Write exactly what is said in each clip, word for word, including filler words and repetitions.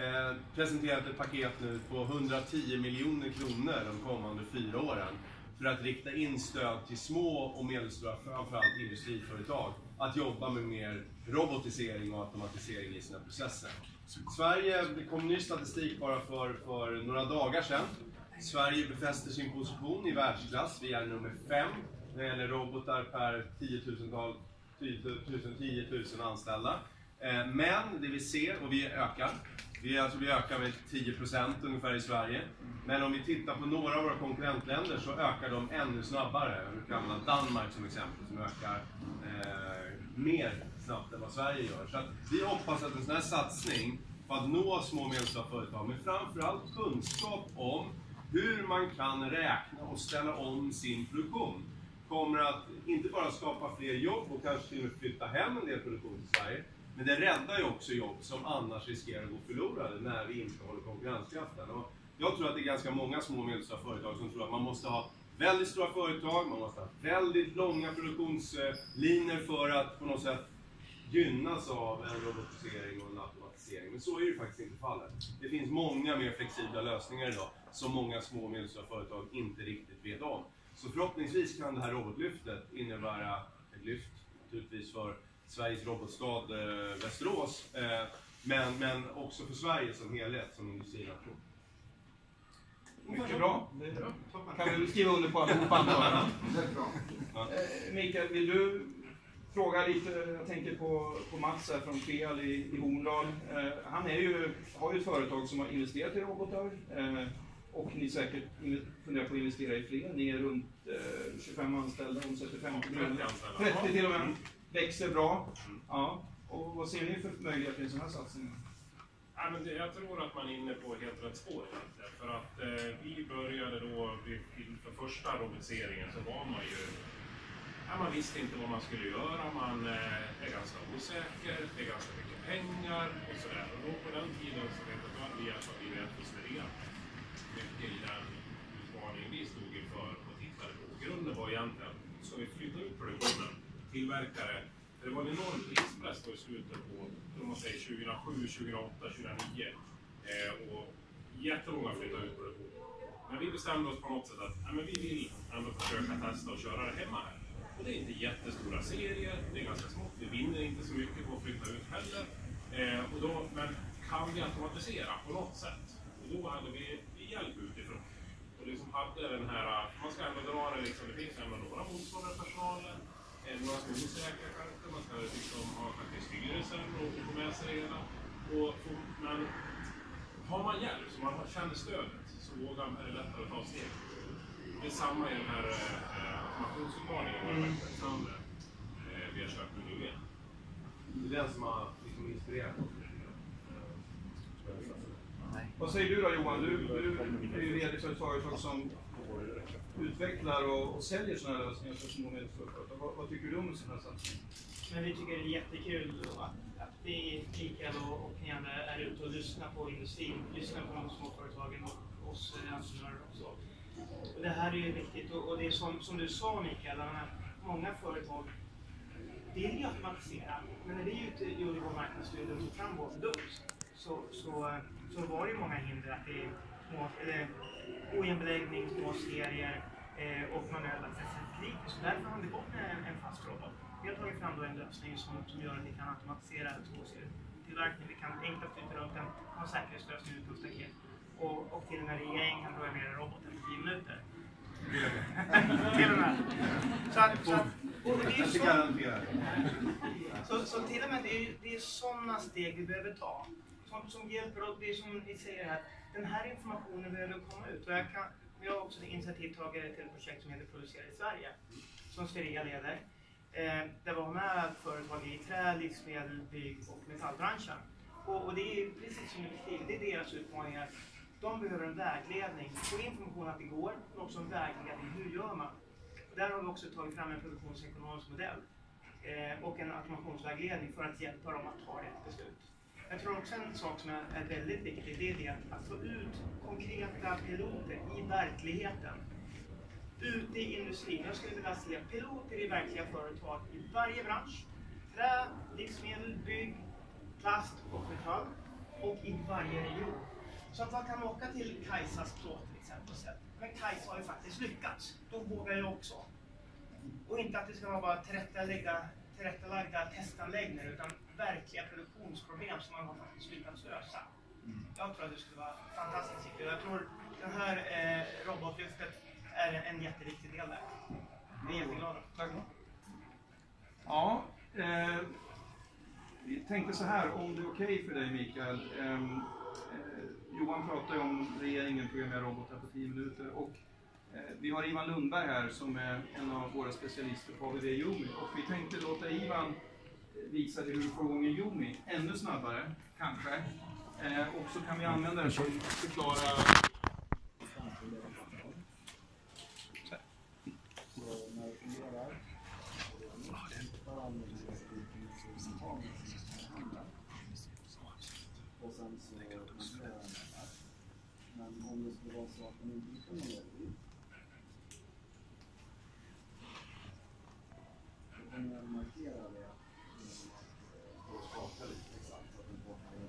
eh, presenterat ett paket nu på hundratio miljoner kronor de kommande fyra åren för att rikta in stöd till små och medelstora, framförallt industriföretag, att jobba med mer robotisering och automatisering i sina processer. Sverige, det kom ny statistik bara för, för några dagar sedan. Sverige befäster sin position i världsklass. Vi är nummer fem när det gäller robotar per tio tusen anställda. Men det vi ser, och vi ökar, vi, alltså vi ökar med tio procent ungefär i Sverige. Men om vi tittar på några av våra konkurrentländer så ökar de ännu snabbare. Vi kan använda Damberg som exempel som ökar eh, mer snabbt än vad Sverige gör. Så att vi hoppas att en sån här satsning på att nå små och medelstora företag, men framförallt kunskap om hur man kan räkna och ställa om sin produktion, kommer att inte bara skapa fler jobb och kanske till och med flytta hem en del produktion till Sverige, men det räddar ju också jobb som annars riskerar att gå förlorade när vi inte håller konkurrenskraften. Och jag tror att det är ganska många små och medelstora företag som tror att man måste ha väldigt stora företag, man måste ha väldigt långa produktionslinjer för att på något sätt gynnas av en robotisering och en automatisering. Men så är ju faktiskt inte fallet. Det finns många mer flexibla lösningar idag som många små och medelstora företag inte riktigt vet om. Så förhoppningsvis kan det här robotlyftet innebära ett lyft naturligtvis för Sveriges robotstad eh, Västerås, eh, men, men också för Sverige som helhet, som industrination. Mycket bra. Kan vi skriva under på allihopa antar jag. Mikael, vill du fråga lite? Jag tänker på, på Mats här från Feal i, i Horndal. Eh, han är ju, har ju ett företag som har investerat i robotar. Eh, och ni säkert funderar på att investera i fler. Ni är runt eh, tjugofem anställda, omsätter femtio miljoner. trettio till och med. Växer bra. Ja. Och vad ser ni för möjligheter i en sån här satsning? Ja, men det, jag tror att man är inne på helt rätt spår. För att eh, vi började då, för första robotiseringen så var man ju, ja, man visste inte vad man skulle göra, man eh, är ganska osäker, det är ganska mycket pengar och sådär. Och då på den tiden så vet jag att då hade vi hjälpt att vi rätt frustrerat mycket i den utmaning vi stod inför och tittade på. Grunden var egentligen, ska vi flytta ut produktionen, tillverkare, det var en enorm prispress på i slutet på om man säger tjugohundrasju, tjugohundraåtta, tjugohundranio eh, och jättemånga flyttade ut produktion. Men vi bestämde oss på något sätt att ja, men vi vill ändå försöka testa och köra det hemma här. Och det är inte jättestora serier, det är ganska smått, vi vinner inte så mycket på att flytta ut heller. Eh, och då, men kan vi automatisera på något sätt? Och då hade vi hjälp utifrån. Och liksom hade den här, man ska ändå dra det liksom, det finns ändå några motståndare personalen. Några som är osäkra kanske, man ska liksom ha kanske styrelsen och få med sig det hela. Och, och, men har man hjälp, så man känner stödet, så vågar man, är det lättare att ta steg. Det är samma i den här eh, automationsutmaningen mm. som eh, vi har kört med nu igen. Det är den som har liksom inspirerat oss. Vad säger du då Johan? Du, du är ju vd för ett företag som utvecklar och, och säljer sådana här lösningar för små och medelstora företag. Vad, vad tycker du om en sån här satsning? Men vi tycker det är jättekul att, att vi, Mikael och, och ni andra är ute och lyssnar på industrin, lyssnar på de små företagen och oss entreprenörer också. Och det här är ju viktigt och, och det är som, som du sa Mikael, många företag vill ju automatisera, men när vi är ute gjorde vår marknadsstudie och tog fram vår produkt så, så, så var det många hinder att det är små, eller ojämn beläggning, små serier eh, och manuella accessorier. Så därför har vi gått med en, en fast robot. Vi har tagit fram då en lösning som, som gör att vi kan automatisera tvåserietillverkning. Vi kan enklast flytta runt en, en säkerhetslösning utan staket. Och, och till och med regeringen kan programmera roboten på tio minuter. Till och med. Så, att, så, att, och det är ju så, så, så till och med det är, det är sådana steg vi behöver ta. Som, som hjälper oss, det är som ni säger här, den här informationen behöver komma ut. Och jag, kan, jag har också initiativtagare till ett projekt som heter Producera i Sverige, som Sverige leder. Eh, det var med företag i trä, livsmedel, bygg och metallbranschen. Och, och det är precis som du beskriver, det är deras utmaningar. De behöver en vägledning, få information att det går, men också en vägledning, hur gör man? Och där har vi också tagit fram en produktionsekonomisk modell eh, och en automationsvägledning för att hjälpa dem att ta rätt beslut. Jag tror också en sak som är, är väldigt viktig, det är det att få ut konkreta piloter i verkligheten. Ute i industrin. Jag skulle vilja se piloter i verkliga företag i varje bransch. Trä, livsmedel, bygg, plast och metall. och i varje region. Så att man kan åka till Kajsas plåt till exempel och säga, men Kajsa har ju faktiskt lyckats, då vågar jag också. Och inte att det ska vara bara tillrättalagda, tillrättalagda testanläggningar, utan verkliga produktionsproblem som man har faktiskt lyckats lösa. Jag tror att det skulle vara fantastiskt. Jag tror den här eh, Robotlyftet är en jätteviktig del där. Jag är jätteglad. Tack. Ja, eh, vi tänkte så här, om det är okej okay för dig Mikael. Eh, eh, Johan pratade om regeringen programmerar robotar på tio minuter och eh, vi har Ivan Lundberg här som är en av våra specialister på A V D Yumi. Och vi tänkte låta Ivan visa dig hur du får igång en Yumi ännu snabbare, kanske. Eh, och så kan vi använda det som förklara. Och sen så monterar man det här. Men om det skulle vara så att man inte kommer ner dit, då kommer jag markera det genom att skaka lite exakt så att den får här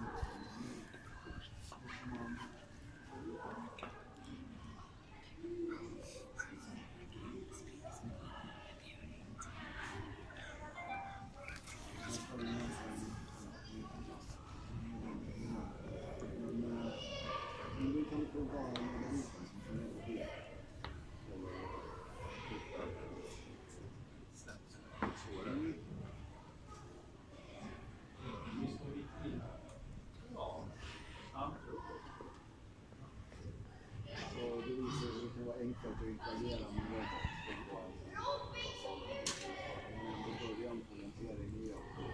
enkelt att interagera med robot. Men i början på montering är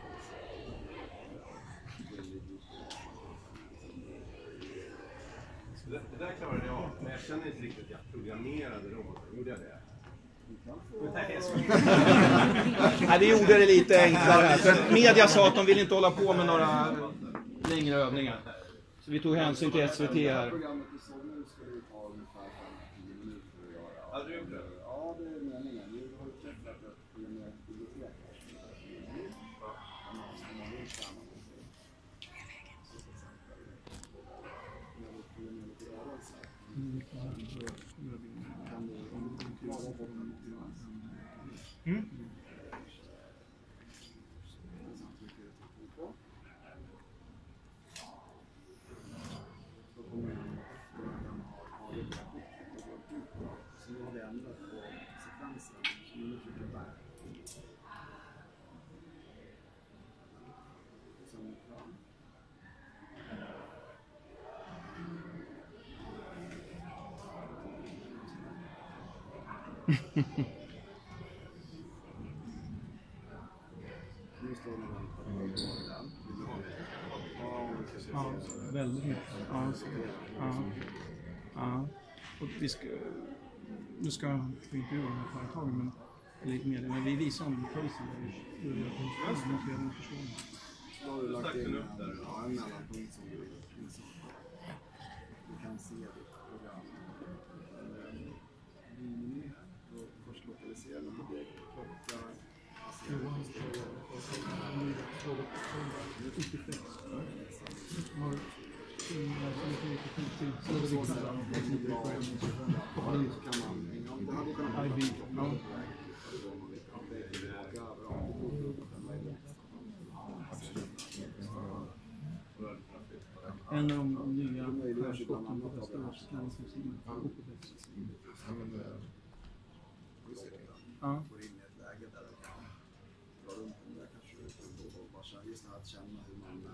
det, det där klarade jag, men jag känner inte riktigt att jag programmerade roboten. Gjorde jag det? Nej, det gjorde det lite enklare. För media sa att de vill inte hålla på med några längre övningar. Så vi tog hänsyn till S V T här. Hade du gjort det? Ja, det är meningen. Vi har utvecklat ett bibliotek. Mm. Ja, väldigt mycket. Ja, ja, ja. Och vi ska, nu ska jag få intervjua de här företagen, men, eller med, men vi visar om casen där vi gör det. Då har du lagt in en mellanpunkt som du kan se ditt program. Då först lokaliserar man det, klocka, OPiFlex har sin verksamhet till Robotlytet. I B. En av de nya skärskotten på Västerås näringslivssidan för OPiFlex. Ja. Just att känna hur man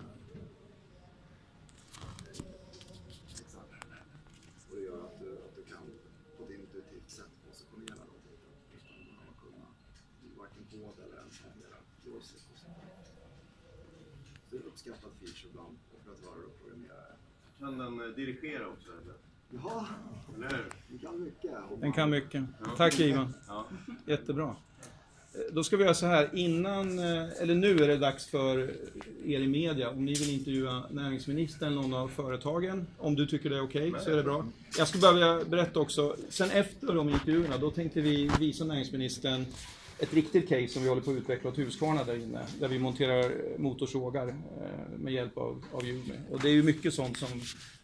exakt. Och det gör att du, att du kan på ett intuitivt sätt positionera roboten utan att kunna varken kod eller ens hantera joystick och sånt. Det är en uppskattad feature bland operatörer och programmerare. Kan den dirigera också eller? Ja, eller hur? Den kan mycket. Den kan mycket. Tack Ivan. Ja. Jättebra. Då ska vi göra så här, innan, eller nu är det dags för er i media, om ni vill intervjua näringsministern, någon av företagen, om du tycker det är okej, okay, så är det bra. Jag skulle bara vilja berätta också, sen efter de intervjuerna, då tänkte vi visa näringsministern ett riktigt case som vi håller på att utveckla åt Husqvarna där inne. Där vi monterar motorsågar med hjälp av, av hjul. Och det är ju mycket sånt som